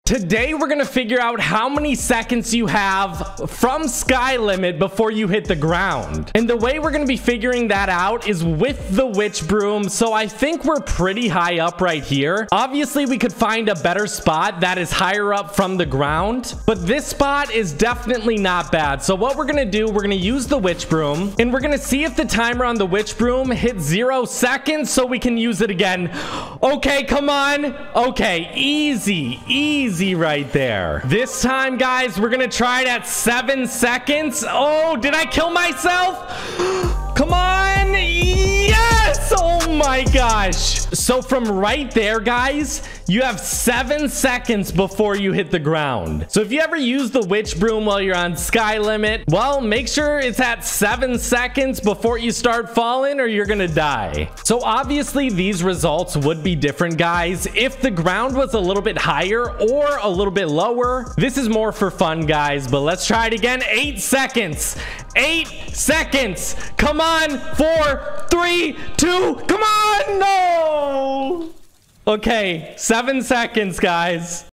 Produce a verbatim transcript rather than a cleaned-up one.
Today, we're gonna figure out how many seconds you have from sky limit before you hit the ground. And the way we're gonna be figuring that out is with the witch broom. So I think we're pretty high up right here. Obviously, we could find a better spot that is higher up from the ground, but this spot is definitely not bad. So what we're gonna do, we're gonna use the witch broom and we're gonna see if the timer on the witch broom hits zero seconds so we can use it again. Okay, come on. Okay, easy, easy. Right there. This time, guys, we're gonna try it at seven seconds. Oh, did I kill myself? Come on. Yes. Oh my gosh. So from right there, guys, you have seven seconds before you hit the ground. So if you ever use the witch broom while you're on sky limit, well, make sure it's at seven seconds before you start falling or you're gonna die. So obviously these results would be different, guys, if the ground was a little bit higher or a little bit lower. This is more for fun, guys, but let's try it again. Eight seconds. Eight seconds. Come on. Four, three, two. Come on. No. Okay, seven seconds, guys.